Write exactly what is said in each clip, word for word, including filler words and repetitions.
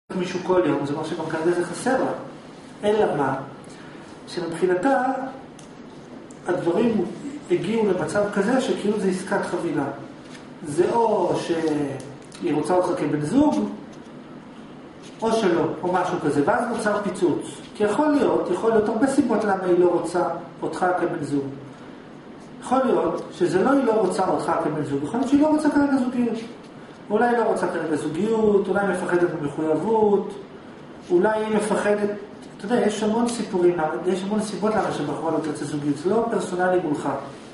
מישהו כל יום, זה אומר שגם כרגע זה חסר לה. אלא מה? שמבחינתה הדברים הגיעו למצב כזה שכאילו זה עסקת חבילה. זה או שהיא רוצה אותך כבן זוג, או שלא, או משהו כזה, ואז נוצר פיצוץ. כי יכול להיות, יכול להיות הרבה סיבות למה היא לא רוצה אותך כבן זוג. יכול להיות שזה לא היא לא רוצה אותך כבן זוג, יכול להיות שהיא לא רוצה כרגע זוגיות. אולי לא רוצה כרגע זוגיות, אולי היא מפחדת במחויבות, אולי היא מפחדת, אתה יודע, יש המון סיפורים, יש המון סיבות למה שבחורה לא תרצה זוגיות, זה לא פרסונלי מולך.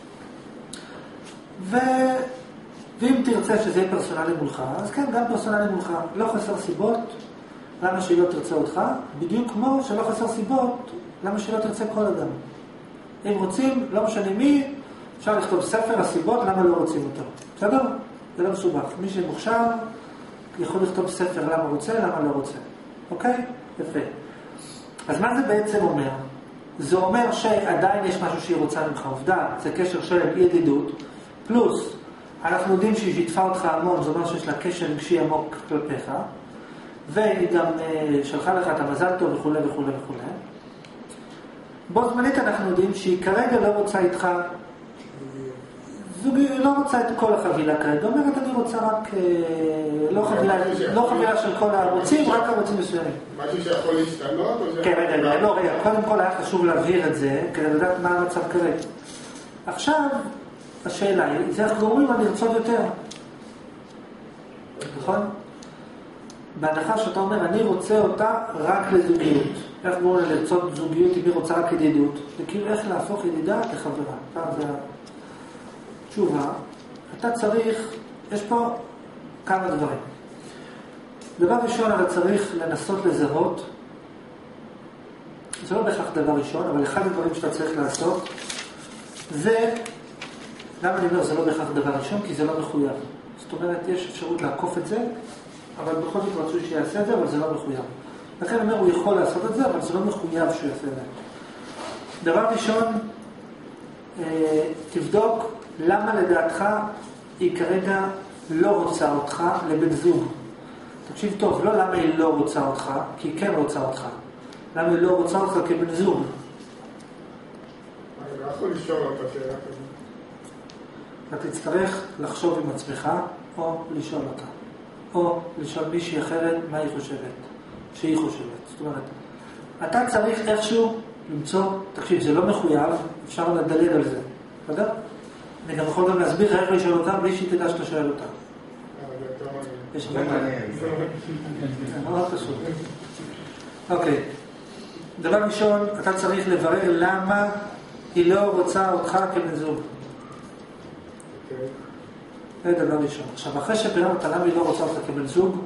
ו... ואם תרצה שזה יהיה פרסונלי מולך, אז כן, גם פרסונלי מולך. לא חסר סיבות למה שהיא לא תרצה אותך, בדיוק כמו שלא חסר סיבות למה שהיא לא תרצה כל אדם. אם רוצים, לא משנה מי, אפשר לכתוב ספר הסיבות למה לא רוצים אותו. בסדר? זה לא מסובך. מי שמוכשר יכול לכתוב ספר למה רוצה, למה לא רוצה. אוקיי? יפה. אז מה זה בעצם אומר? זה אומר שעדיין יש משהו שהיא רוצה ממך. עובדה, זה קשר של ידידות, פלוס, אנחנו יודעים שהיא שיתפה אותך המון, זאת אומרת שיש לה קשר רגשי עמוק כלפיך, והיא גם uh, שלחה לך את המזל טוב וכו' וכו' וכו'. בו זמנית אנחנו יודעים שהיא כרגע לא רוצה איתך, זוגי, לא רוצה את כל החבילה כרגע, אומרת אני רוצה רק, uh, לא, חבילה, לא חבילה של כל הערוצים, רק ערוצים מסוימים. משהו שיכול להשתנות? כן, רגע, רגע, לא, רגע, קודם כל היה חשוב להבהיר את זה, כדי לדעת מה המצב כרגע. עכשיו, השאלה היא, זה איך גורמים על לרצות יותר. נכון? בהנחה שאתה אומר, אני רוצה אותה רק לזוגיות. איך גורמים על לרצות זוגיות אם היא רוצה רק ידידות? זה כאילו איך להפוך ידידה לחברה. פעם זה התשובה. אתה צריך, יש פה כמה דברים. דבר ראשון, אתה צריך לנסות לזהות, זה לא בהכרח דבר ראשון, אבל אחד הדברים שאתה צריך לעשות, זה, למה אני אומר, זה לא בהכרח דבר ראשון? כי זה לא מחויב. זאת אומרת, יש אפשרות לעקוף את זה, אבל בכל זאת רצוי שיעשה את זה, אבל זה לא מחויב. לכן אני אומר, הוא יכול לעשות את זה, אבל זה לא מחויב שהוא יעשה את זה. דבר ראשון, תבדוק למה לדעתך היא כרגע לא רוצה אותך לבן זוג. תקשיב טוב, לא למה היא לא רוצה אותך, כי היא כן רוצה אותך. למה היא לא רוצה אותך כבן זוג? אני לא יכול לשאול אותה שאלה כזאת. אתה תצטרך לחשוב עם עצמך, או לשאול אותה. או לשאול מישהי אחרת מה היא חושבת. שהיא חושבת. זאת אומרת, אתה צריך איכשהו למצוא, תקשיב, זה לא מחויב, אפשר לדלג על זה. אתה יודע? אני גם יכול גם להסביר איך לשאול אותה, בלי שהיא תדע שאתה שואל אותה. יש הרבה מעניין. זה מאוד פשוט. אוקיי. דבר ראשון, אתה צריך לברר למה היא לא רוצה אותך כבן זוג. זה דבר ראשון. עכשיו, אחרי שביררת למה היא לא רוצה אותך כבן זוג,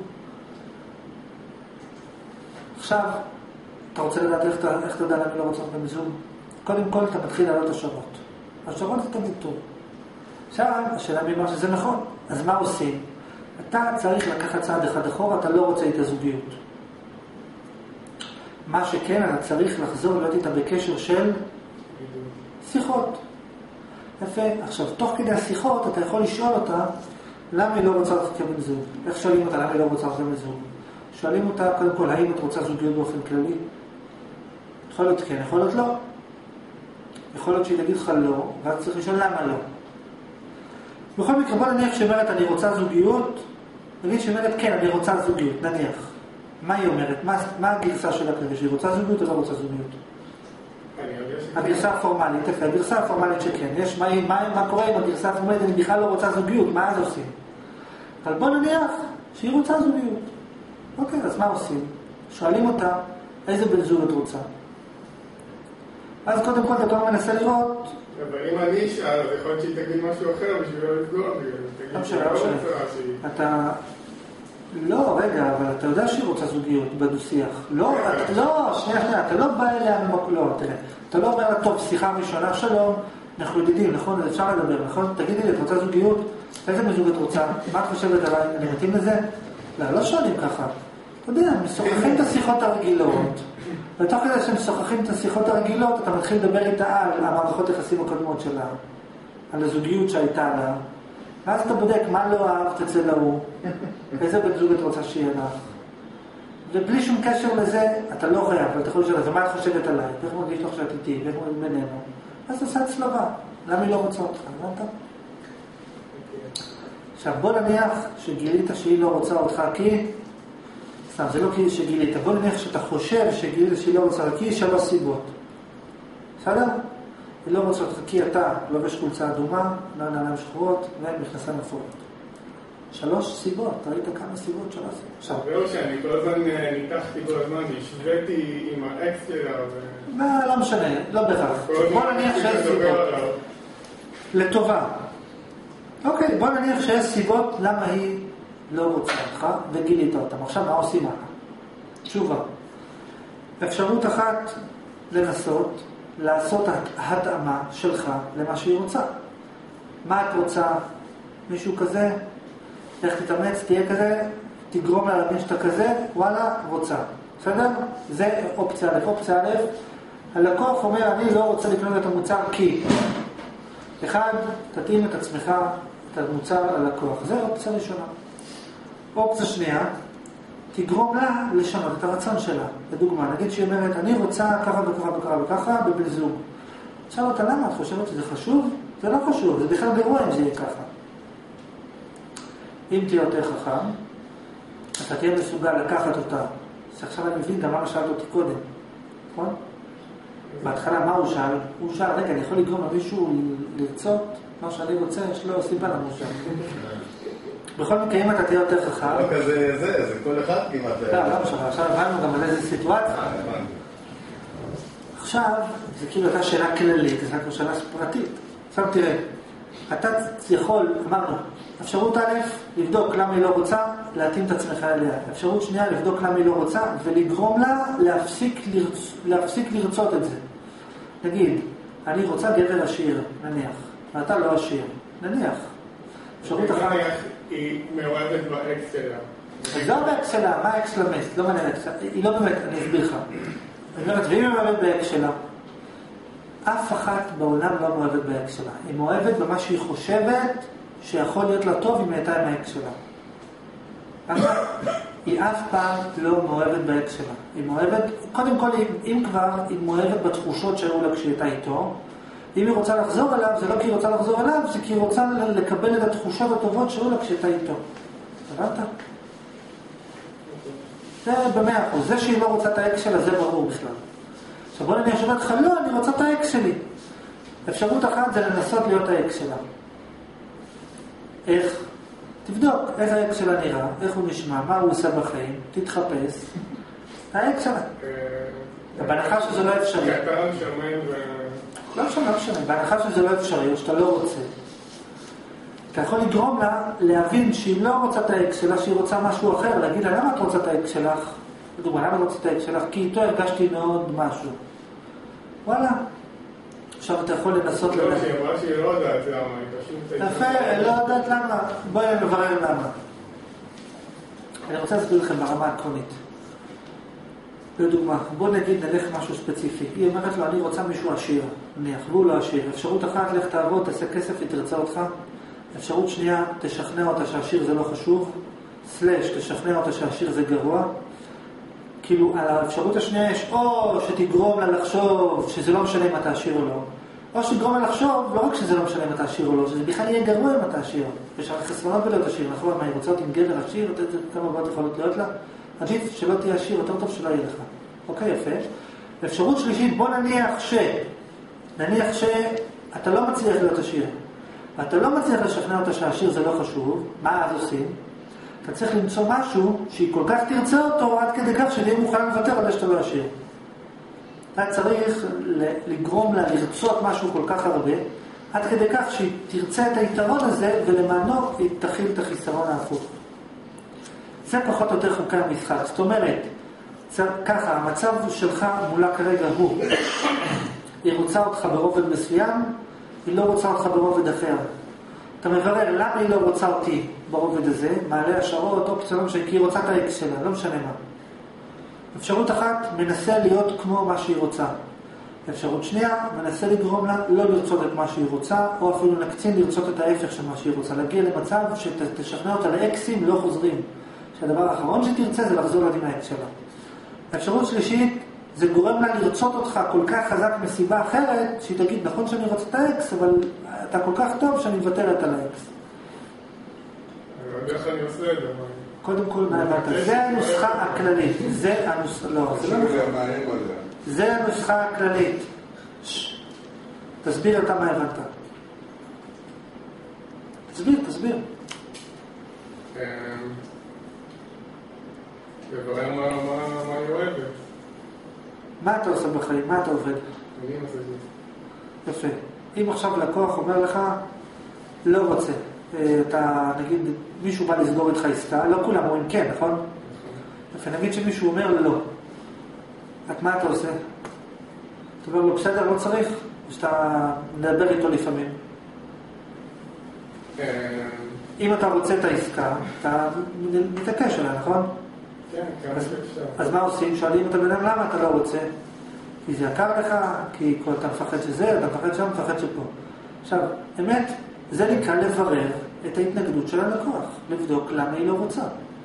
עכשיו, אתה רוצה לדעת איך אתה, איך אתה יודע למה היא לא רוצה אותך כבן זוג? קודם כל, אתה מתחיל לעלות השערות. השערות זה תמיד טוב. עכשיו, השאלה מי אמר שזה נכון. אז מה עושים? אתה צריך לקחת צעד אחד אחורה, אתה לא רוצה את הזוגיות. מה שכן, אתה צריך לחזור להיות איתה בקשר של שיחות. יפה. עכשיו, תוך כדי השיחות, אתה יכול לשאול אותה למה היא לא רוצה אותך כבן זוג. איך שואלים אותה למה היא לא רוצה אותך כבן זוג? שואלים אותה, קודם כל, האם את רוצה זוגיות באופן כללי? יכול להיות כן, יכול להיות לא. יכול להיות שהיא תגיד לך לא, ואז צריך לשאול למה לא. בכל מקרה, בוא נניח שאומרת אני רוצה זוגיות, נגיד שאומרת כן, אני רוצה זוגיות, נניח. מה היא אומרת? מה, מה הגרסה שלה כזה? שהיא רוצה זוגיות או לא רוצה זוגיות? הגרסה הפורמלית, תפי, הגרסה הפורמלית שכן. יש, מה, מה, מה קורה עם הגרסה הפורמלית? אני בכלל לא רוצה זוגיות, מה אז עושים? אבל בוא נניח שהיא רוצה זוגיות. אוקיי, אז מה עושים? שואלים אותה, איזה בן זוג את רוצה? אז קודם כל אתה כבר מנסה לראות. אבל אם אני אשאל, אז יכול להיות שהיא תגיד משהו אחר בשביל לא לפגוע בי. לא משנה, לא משנה. אתה... לא, רגע, אבל אתה יודע שהיא רוצה זוגיות בדו-שיח. לא, לא, שנייה, שנייה, אתה לא בא אליה ממקום, לא, תראה. אתה לא אומר לה, טוב, שיחה ראשונה, שלום, אנחנו ידידים, נכון? אז אפשר לדבר, נכון? תגידי לי, את רוצה זוגיות? איזה מזוג את רוצה? מה את חושבת עליי? אני מתאים לזה? לא, לא שואלים ככה. אתה יודע, משוחחים את השיחות הרגילות. ותוך כדי שהם משוחחים את השיחות הרגילות, אתה מתחיל לדבר איתה על המערכות יחסים הקודמות שלה, על הזוגיות שהייתה לה, ואז אתה בודק מה לא אהבת אצל ההוא, איזה בן זוג את רוצה שיהיה לך, ובלי שום קשר לזה, אתה לא חייב, אבל אתה יכול לשאול, אז מה את חושבת עליי? ואיך מרגיש לך שאת איתי? ואיך מרגיש בינינו? אז עושה צלבה. למה היא לא רוצה אותך? הבנת? עכשיו, בוא נניח שגילית שהיא לא רוצה אותך כי... סתם, זה לא כי שגילית. בוא נניח שאתה חושב שגילית שהיא לא רוצה אותך כי היא שלוש סיבות. בסדר? היא לא רוצה אותך כי אתה לובש חולצה אדומה, נעליים שחורות ומכנסיים אפורות. שלוש סיבות, ראית כמה סיבות? שלוש סיבות. זהו שאני כל הזמן ניתחתי כל הזמן, השוויתי עם האקס שלה ו... לא, לא משנה, לא בהכרח. בוא נניח שיש סיבות. לטובה. אוקיי, בוא נניח שיש סיבות למה היא לא רוצה אותך וגילית אותם. עכשיו מה עושים הלאה? תשובה. אפשרות אחת לנסות לעשות התאמה שלך למה שהיא רוצה. מה את רוצה? מישהו כזה? איך תתאמץ, תהיה כזה, תגרום לה להבין שאתה כזה, וואלה, רוצה. בסדר? זה אופציה א'. אופציה א', הלקוח אומר, אני לא רוצה לקנות את המוצר כי... אחד, תתאים את עצמך, את המוצר ללקוח. זה אופציה ראשונה. אופציה שנייה, תגרום לה לשנות את הרצון שלה. לדוגמה, נגיד שהיא אומרת, אני רוצה ככה וככה וככה וככה בבן זוג. עכשיו אותה, למה? את חושבת שזה חשוב? זה לא חשוב, זה בכלל גרוע אם זה יהיה ככה. אם תהיה יותר חכם, אתה תהיה מסוגל לקחת אותה. שעכשיו אני מבין גם מה שאלת אותי קודם. נכון? בהתחלה מה הוא שאל? הוא שאל, רגע, אני יכול לגרום למישהו לרצות מה שאני רוצה, יש לו סיבה למה הוא שאל. בכל מקרה, אם אתה תהיה יותר חכם... לא כזה זה, זה כל אחד כמעט... לא, לא משנה, עכשיו הבנו גם על איזה סיטואציה. עכשיו, זה כאילו הייתה שאלה כללית, זה כמו שאלה פרטית. עכשיו תראה, אתה יכול, אמרנו, אפשרות א', לבדוק למה היא לא רוצה, להתאים את עצמך אליה. אפשרות שנייה, לבדוק למה היא לא רוצה, ולגרום לה להפסיק, לרצ... להפסיק לרצות את זה. נגיד, אני רוצה גבר עשיר, נניח, ואתה לא עשיר, נניח. אפשרות אחת... היא מאוהבת באקס שלה. אז לא באקס שלה, מה האקס למס? לא מעניין אקס שלה. היא לא באמת, אני אסביר לך. אני אומרת, ואם היא מאוהבת באקס שלה, אף אחת בעולם לא מאוהבת באקס שלה. היא מאוהבת במה שהיא חושבת שיכול להיות לה טוב אם היא הייתה עם האקס שלה. היא אף פעם לא מאוהבת באקס שלה. היא מאוהבת, קודם כל, אם כבר, היא מאוהבת בתחושות שהיו לה כשהיא הייתה איתו. אם היא רוצה לחזור אליו, זה לא כי היא רוצה לחזור אליו, זה כי היא רוצה לקבל את התחושות הטובות שהיו לה כשהייתה איתו. הבנת? זה במאה אחוז. זה שהיא לא רוצה את האקס שלה, זה ברור בכלל. עכשיו בוא נניח שאומרת לך, לא, אני רוצה את האקס שלי. אפשרות אחת זה לנסות להיות האקס שלה. איך? תבדוק איך האקס שלה נראה, איך הוא נשמע, מה הוא עושה בחיים, תתחפש. האקס שלה. בהנחה שזה לא אפשרי. כי אתה שמן ו... לא משנה, לא משנה. בהנחה שזה לא אפשרי, או שאתה לא רוצה. אתה יכול לגרום לה להבין שהיא לא רוצה את האקס שלה, שהיא רוצה משהו אחר, להגיד לה, למה את רוצה את האקס שלך? לדוגמה, למה את רוצה את האקס שלך? כי איתו הרגשתי מאוד משהו. וואלה. עכשיו אתה יכול לנסות... לא, שהיא אמרה שהיא לא יודעת למה, היא פשוט... יפה, לא יודעת למה. בואי נברר למה. אני רוצה להסביר לכם ברמה העקרונית. לדוגמה, בוא נגיד נלך משהו ספציפי. היא אומרת לו, אני רוצה מישהו עשיר, נניח, והוא לא עשיר. אפשרות אחת, לך תעבוד, תעשה כסף, היא תרצה אותך. אפשרות שנייה, תשכנע אותה שהעשיר זה לא חשוב. סלש, תשכנע אותה שהעשיר זה גרוע. כאילו, על האפשרות השנייה יש או שתגרום לה לחשוב שזה לא משנה אם אתה עשיר או לא. או שתגרום לה לחשוב, לא רק שזה לא משנה אם אתה עשיר או לא, שזה בכלל יהיה גרוע אם אתה עשיר. יש רק חסרונות בלהיות עשיר, נכון? מה, היא רוצה להיות עם גבר עשיר, כמה בעוד יכולות להיות לה? עדיף שלא תהיה עשיר, יותר טוב שלא יהיה לך. אוקיי, יפה. אפשרות שלישית, בוא נניח ש... נניח שאתה לא מצליח להיות עשיר. אתה לא מצליח לשכנע אותה שהעשיר זה לא חשוב. מה אז עושים? אתה צריך למצוא משהו שהיא כל כך תרצה אותו עד כדי כך שתהיה מוכן לוותר על זה שאתה לא עשיר. אתה צריך לגרום לה לרצות משהו כל כך הרבה, עד כדי כך שהיא תרצה את היתרון הזה, ולמענו היא תכיל את החיסרון ההפוך. זה פחות או יותר חוקי המשחק. זאת אומרת, ככה, המצב שלך מולה כרגע הוא, היא רוצה אותך ברובד מסוים, היא לא רוצה אותך ברובד אחר. אתה מברר למה היא לא רוצה אותי ברובד הזה, מעלה השערות, אופציה, כי היא רוצה את האקס שלה, לא משנה מה. אפשרות אחת, מנסה להיות כמו מה שהיא רוצה. אפשרות שנייה, מנסה לגרום לה לא לרצות את מה שהיא רוצה, או אפילו נקצין לרצות את ההפך של מה שהיא רוצה. להגיע למצב שתשכנע אותה לאקסים לא חוזרים. שהדבר האחרון שתרצה זה לחזור להיות עם האקס שלה. האפשרות שלישית, זה גורם לה לרצות אותך כל כך חזק מסיבה אחרת, שהיא תגיד, נכון שאני רוצה את האקס, אבל אתה כל כך טוב שאני מוותרת על האקס. אני לא יודע איך אני עושה את זה. קודם כל, מה הבנת? זה הנוסחה הכללית. זה הנוסחה, לא, זה לא נכון. זה הנוסחה הכללית. תסביר אתה מה הבנת. תסביר, תסביר. לברר מה אני אוהבת. מה אתה עושה בחיים? מה אתה עובד? אני עושה את זה. יפה. אם עכשיו לקוח אומר לך, לא רוצה. אתה, נגיד, מישהו בא לסגור איתך עסקה, לא כולם אומרים כן, נכון? יפה, נגיד שמישהו אומר לא. את מה אתה עושה? אתה אומר לו, בסדר, לא צריך? שאתה מדבר איתו לפעמים. אם אתה רוצה את העסקה, אתה מתעקש עליה, נכון? כן, כמה שאפשר. אז מה עושים? שואלים את הבן אדם למה אתה לא רוצה? כי זה יקר לך, כי אתה מפחד שזה, אתה מפחד שם, מפחד שפה. עכשיו, אמת, זה נקרא לברר את ההתנגדות של הלקוח, לבדוק למה היא לא רוצה.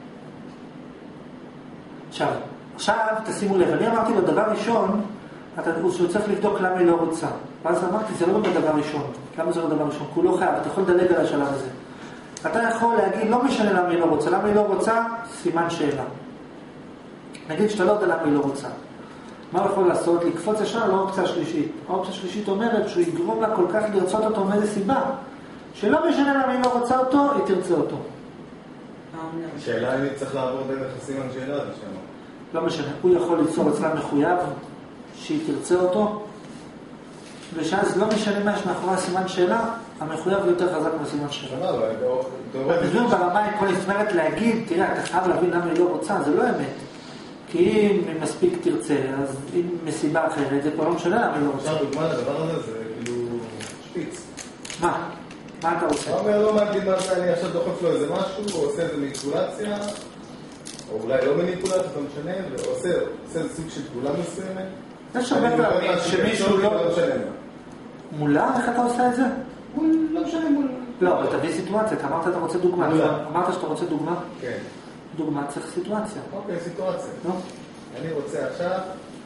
עכשיו, עכשיו תשימו לב, אני אמרתי לו דבר ראשון, שהוא צריך לבדוק למה היא לא רוצה. ואז אמרתי, זה לא דבר ראשון. למה זה לא דבר ראשון? כי הוא לא חייב, אתה יכול לדלג על השלב הזה. אתה יכול להגיד, לא משנה למה היא לא רוצה. למה היא לא רוצה? סימן שאלה. נגיד שאתה לא יודע למה היא לא רוצה. מה הוא יכול לעשות? לקפוץ ישר לאופציה השלישית. האופציה השלישית אומרת שהוא יגרום לה כל כך לרצות אותו מאיזה סיבה, שלא משנה למה היא לא רוצה אותו, היא תרצה אותו. שאלה אם היא צריך לעבור דרך הסימן שאלה, זה שם. לא משנה. הוא יכול ליצור אצלה מחויב שהיא תרצה אותו, ושאז לא משנה מה יש מאחורי הסימן שאלה, המחויב יותר חזק מהסימן שאלה. תסביר ברמה העקרונית, זאת אומרת להגיד, תראה, אתה חייב להבין למה היא לא רוצה, זה לא אמת. כי אם היא מספיק תרצה, אז אם מסיבה אחרת, זה כבר לא משנה למה היא לא רוצה. עכשיו דוגמה לדבר הזה, זה כאילו שפיץ. מה? מה אתה רוצה? הוא אומר, לא מעניין מה זה, אני עכשיו דוחף לו איזה משהו, הוא עושה איזה מניפולציה, או אולי לא מניפולציה, אתה משנה, ועושה איזה סוג של פעולה מסוימת. יש הרבה פעמים שמישהו לא... מולה? איך אתה עושה את זה? לא משנה מולה. לא, אבל תביא סיטואציה, אתה אמרת אתה רוצה דוגמה. אמרת שאתה רוצה דוגמה? כן. דוגמה צריך סיטואציה. אוקיי, סיטואציה. אני רוצה עכשיו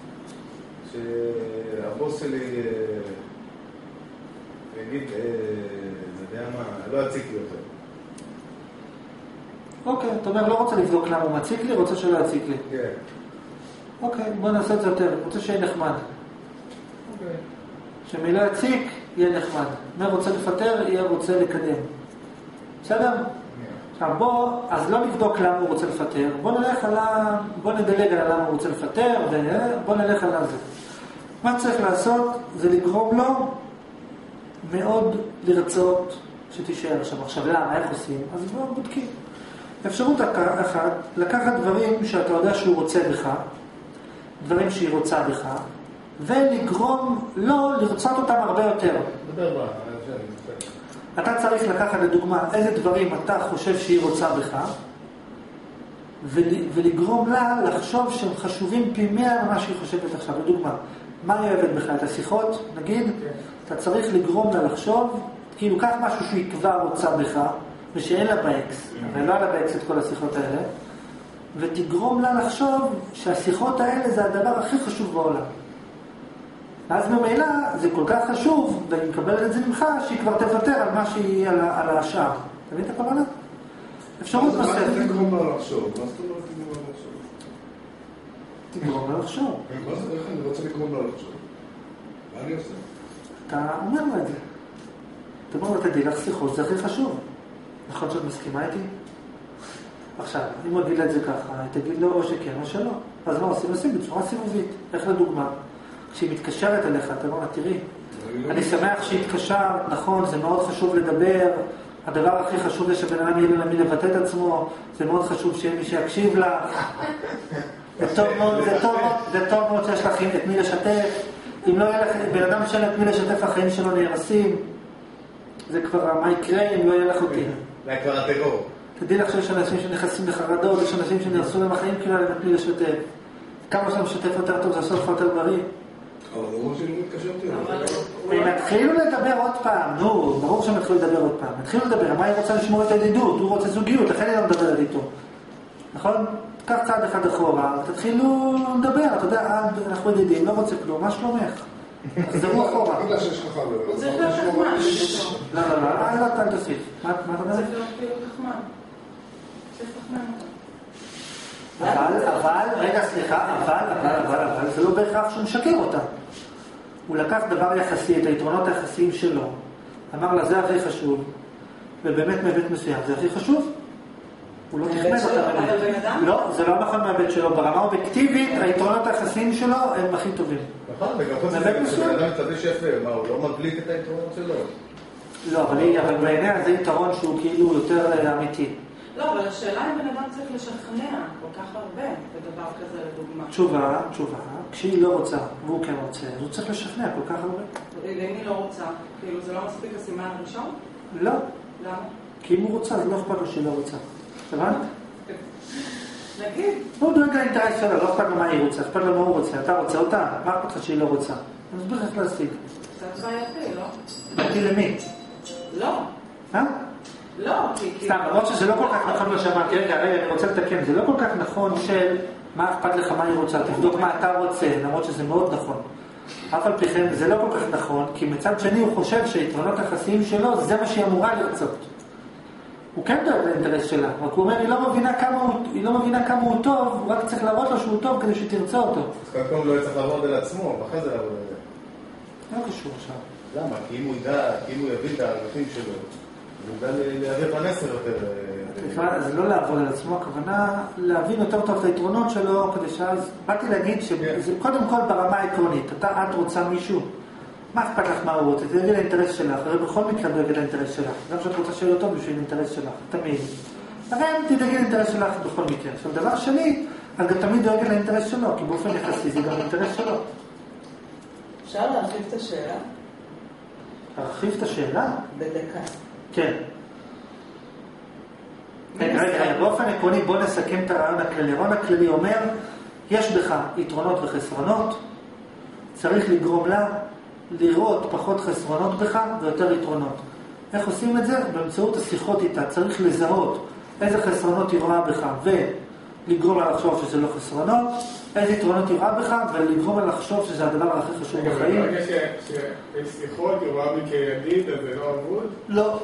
שהבוס שלי יגיד, זה יודע מה, לא יציק לי יותר. אוקיי, אתה אומר, לא רוצה לבדוק למה הוא מציק לי, רוצה שלא יציק לי. כן. אוקיי, בוא נעשה את זה יותר, רוצה שיהיה נחמד. אוקיי. שמי לא יציק, יהיה נחמד. מי רוצה לפטר, יהיה רוצה לקדם. בסדר? עכשיו בוא, אז לא נבדוק למה הוא רוצה לפטר, בוא נלך על ה... בוא נדלג על למה הוא רוצה לפטר, ובוא נלך על זה. מה צריך לעשות זה לגרום לו מאוד לרצות שתישאר שם. עכשיו למה, איך עושים? אז בוא בודקים. אפשרות אחת, לקחת דברים שאתה יודע שהוא רוצה בך, דברים שהיא רוצה בך, ולגרום לו לרצות אותם הרבה יותר. דבר בה, אתה צריך לקחת לדוגמה איזה דברים אתה חושב שהיא רוצה בך, ולגרום לה לחשוב שהם חשובים פי מאה ממה שהיא חושבת עכשיו. לדוגמה, מה היא אוהבת בך? את השיחות, נגיד, אתה צריך לגרום לה לחשוב, כאילו קח משהו שהיא כבר רוצה בך, ושאין לה באקס, ולא לה באקס את כל השיחות האלה, ותגרום לה לחשוב שהשיחות האלה זה הדבר הכי חשוב בעולם. אז ממילא זה כל כך חשוב, ואני מקבל את זה ממך, שהיא כבר תוותר על מה שהיא, על, על השאר. אתה מבין את הכוונה? אפשרות נוספת. מה זה תגרום לה לחשוב? מה זאת אומרת תגרום לה לחשוב? תגרום לה לחשוב. מה זה? איך אני רוצה לגרום לה לחשוב? מה אני עושה? אתה אומר לה את זה. אתה אומר לה, תדעי לך שיחות, זה הכי חשוב. נכון שאת מסכימה איתי? עכשיו, אם הוא יגיד לה את זה ככה, תגיד לו או שכן או שלא. אז מה עושים? עושים בצורה סיבובית. איך לדוגמה? כשהיא מתקשרת אליך, אתה אומר לה, תראי, אני שמח שהתקשרת, נכון, זה מאוד חשוב לדבר, הדבר הכי חשוב זה שבן אדם יהיה למי לבטא את עצמו, זה מאוד חשוב שיהיה מי שיקשיב לה, זה טוב מאוד, זה טוב, זה טוב מאוד שיש לך את מי לשתף, אם לא יהיה לך, בן אדם שאין את מי לשתף, החיים שלו נהרסים, זה כבר מה יקרה אם לא יהיה לך אותי. זה כבר הטרור. תדעי לך שיש אנשים שנכנסים לחרדות, יש אנשים שנהרסו להם החיים כאילו אין את מי לשתף. כמה שאתה משתף יותר טוב, זה עושה לך יותר בריא. אבל ברור שאני לא מתקשרתי. הם התחילו לדבר עוד פעם, נו, ברור שהם התחילו לדבר עוד פעם. התחילו לדבר, מה היא רוצה לשמור את הידידות? הוא רוצה זוגיות, לכן היא לא מדברת איתו. נכון? קח צעד אחד אחורה, תתחילו לדבר, אתה יודע, אנחנו ידידים, לא רוצה כלום, מה שלומך? תחזרו אחורה. בגלל שיש לך חבר. הוא צריך להיות תחמן. לא, לא, לא, אל לא תן תוסיף. מה אתה אומר? הוא צריך להיות כאילו תחמן. צריך תחמן אותה. אבל, אבל, רגע, סליחה, אבל, אבל, אבל, אבל, זה לא בהכרח שהוא משקר אותה. הוא לקח דבר יחסי, את היתרונות היחסיים שלו, אמר לה, זה הכי חשוב, ובאמת מהבית מסוים, זה הכי חשוב? הוא לא תכנן אותה. אבל בן אדם? לא, זה לא נכון מהבית שלו. ברמה אובייקטיבית, היתרונות היחסיים שלו הם הכי טובים. נכון, וגם חוץ מזה, כשבן אדם צדיש יפה, מה, הוא לא מדליק את היתרונות שלו? לא, אבל בעיניה זה יתרון שהוא כאילו יותר אמיתי. לא, אבל השאלה אם בן אדם צריך לשכנע כל כך הרבה בדבר כזה לדוגמה. תשובה, תשובה, כשהיא לא רוצה, והוא כן רוצה, אז הוא צריך לשכנע כל כך הרבה. אם היא לא רוצה, כאילו זה לא מספיק הסימן הראשון? לא. למה? כי אם הוא רוצה, אז לא אכפת לו שהיא לא רוצה. הבנת? נגיד. הוא דואג לאינטרס שלה, לא אכפת לו מה היא רוצה, אכפת לו מה הוא רוצה. אתה רוצה אותה? מה אכפת לך שהיא לא רוצה? אז בואו איך להשיג. קצת בעייתי, לא? בעייתי למי? לא. אה? לא, כי... סתם, למרות שזה לא כל כך נכון מה שאמרתי, רגע, רגע, אני רוצה לתקן, זה לא כל כך נכון של מה אכפת לך מה היא רוצה, תבדוק מה אתה רוצה, למרות שזה מאוד נכון. אף על פי כן, זה לא כל כך נכון, כי מצד שני הוא חושב שהיתרונות היחסיים שלו, זה מה שהיא אמורה לרצות. הוא כן דואג לאינטרס שלה, רק הוא אומר, היא לא מבינה כמה הוא, היא לא מבינה כמה הוא טוב, הוא רק צריך להראות לו שהוא טוב כדי שתרצה אותו. אז קודם כל לא יצטרך לעבוד על עצמו, ואחרי זה לעבוד על זה. לא קשור עכשיו. למה? כי אם הוא ידע, כי אם הוא יבין את הערכים שלו, הוא ידע להעביר בנסר יותר... זה לא לעבוד על עצמו, הכוונה להבין יותר טוב את היתרונות שלו, כדי שאז באתי להגיד שזה קודם כל ברמה העקרונית, אתה, את רוצה מישהו, מה אכפת לך מה הוא רוצה? תדאגי לאינטרס שלך, הרי בכל מקרה דואגת לאינטרס שלך, גם שאת רוצה שיהיה טוב בשביל האינטרס שלך, תמיד. הרי תדאגי לאינטרס שלך בכל מקרה. עכשיו, דבר שני, את גם תמיד דואגת לאינטרס שלו, כי באופן יחסי זה גם אינטרס שלו. אפשר להרחיב את השאלה? להרחיב את השאלה? בדקה. כן. רגע, רגע, באופן עקרוני בוא נסכם את הרעיון הכללי. הרעיון הכללי אומר, יש בך יתרונות וחסרונות, צריך לגרום לה לראות פחות חסרונות בך ויותר יתרונות. איך עושים את זה? באמצעות השיחות איתה. צריך לזהות איזה חסרונות היא רואה בך ולגרום לה לחשוב שזה לא חסרונות, איזה יתרונות היא רואה בך ולגרום לה לחשוב שזה הדבר הכי חשוב בחיים. ברגע שיש שיחות, היא רואה בי כידיד, אז זה לא עבוד? לא.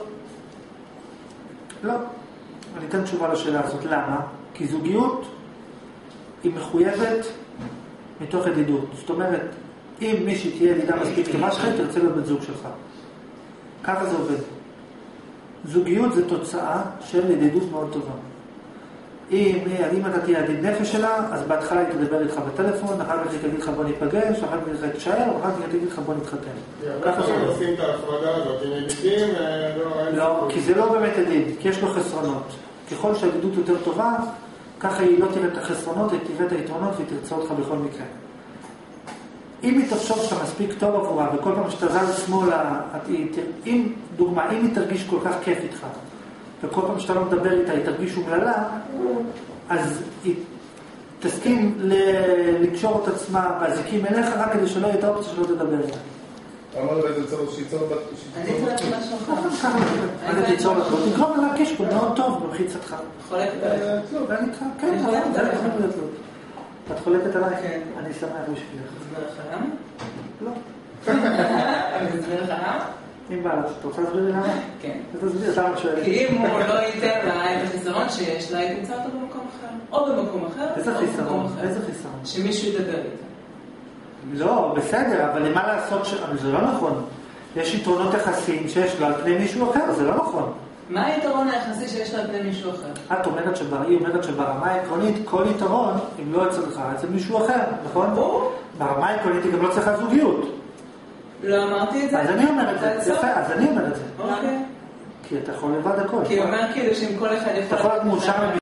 לא. אני אתן תשובה לשאלה הזאת. למה? כי זוגיות היא מחויבת מתוך ידידות. זאת אומרת, אם מישהי תהיה ידידה מספיק טובה שלך, תרצה להיות בן זוג שלך. ככה זה עובד. זוגיות זה תוצאה של ידידות מאוד טובה. אם, אם אתה תהיה ידיד נפש שלה, אז בהתחלה היא תדבר איתך בטלפון, אחר כך היא תגיד לך בוא ניפגש, אחר כך היא תשאר, אחר כך היא תגיד לך בוא נתחתן. ככה זה עושים את ההפרדה הזאת, עם ידידים, לא, כי זה לא באמת ידיד, כי יש לו חסרונות. ככל שהידידות יותר טובה, ככה היא לא תראה את החסרונות, היא תראה את היתרונות והיא תרצה אותך בכל מקרה. אם היא תחשוב שאתה מספיק טוב עבורה, וכל פעם שאתה זז שמאלה, אם, דוגמה, אם היא תרגיש כל כך כיף איתך, וכל פעם שאתה לא מדבר איתה, היא תרגיש אומללה, אז היא תסכים לקשור את עצמה באזיקים אליך, רק כדי שלא יהיה את האופציה שלא תדבר איתה. אמר לו איזה צורך שיצור בת... אני יודעת משהו אחר. ככה תיצור לך, תגרום לה להרגיש פה מאוד טוב במחיצתך. חולקת עליך. ואני איתך, כן, זה יכול להיות לו. את חולקת עליי? כן. אני שמח בשבילך. תסביר לך למה? לא. אני אסביר לך למה? אם בא, אתה רוצה להסביר לי למה? כן. אז תסביר, למה שואלת. כי אם הוא לא ייתן לה את החיסרון שיש לה, היא תמצא אותו במקום אחר. או במקום אחר, איזה או במקום חיסרון? אחר. איזה חיסרון? שמישהו ידבר איתה. לא, בסדר, אבל למה לעשות ש... זה לא נכון. יש יתרונות יחסיים שיש לה על פני מישהו אחר, זה לא נכון. מה היתרון היחסי שיש לה על פני מישהו אחר? את אומרת שהיא אומרת שברמה העקרונית כל יתרון, אם לא אצלך, אצל מישהו אחר, נכון? ברמה העקרונית היא גם לא צריכה זוגיות. לא אמרתי את זה? אז אני אומר את זה, יפה, אז אני אומר את זה. אוקיי. כי אתה יכול לבד הכל. כי הוא אומר כאילו שאם כל אחד יכול... אתה יכול להיות מאושר